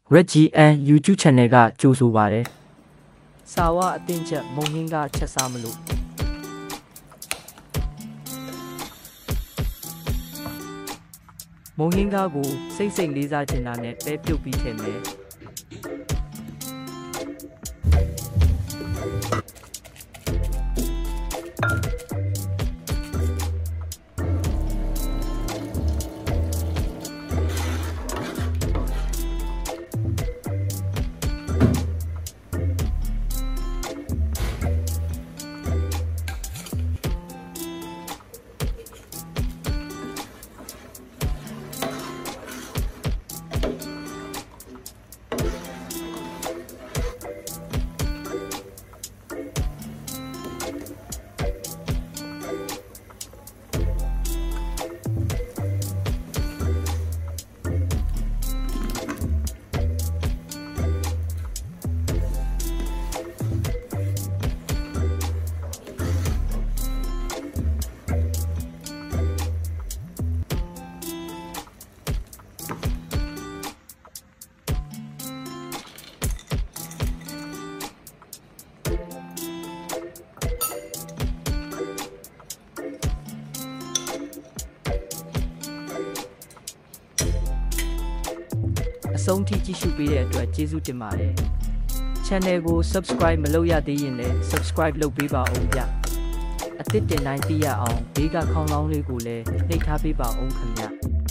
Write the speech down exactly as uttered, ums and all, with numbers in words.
RedGN YouTube channel ကကြိုဆိုပါရစေ။စာဝအသင်ချက်မုံဟင်းကချက်စားမလို့မုံဟင်းကားကိုစိတ်စိတ်လေးစားချင်တာနဲ့ပဲပြုတ်ပြီးထည့်မယ်။အဆုံးထိကြည့်ရှုပေးတဲ့အတွက်ကျေးဇူးတင်ပါတယ်။ Channel ကို Subscribe မလုပ်ရသေးရင်လည်း Subscribe လုပ်ပေးပါဦးဗျ။အသစ်တင်တိုင်းသိရအောင်ဘေးကခေါင်းလောင်းလေးကိုလည်းနှိပ်ထားပေးပါဦးခင်ဗျ။